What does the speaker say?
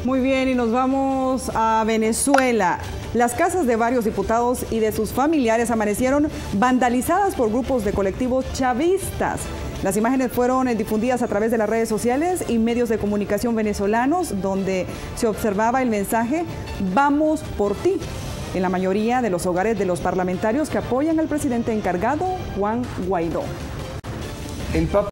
Muy bien, y nos vamos a Venezuela. Las casas de varios diputados y de sus familiares amanecieron vandalizadas por grupos de colectivos chavistas. Las imágenes fueron difundidas a través de las redes sociales y medios de comunicación venezolanos, donde se observaba el mensaje "Vamos por ti" en la mayoría de los hogares de los parlamentarios que apoyan al presidente encargado, Juan Guaidó.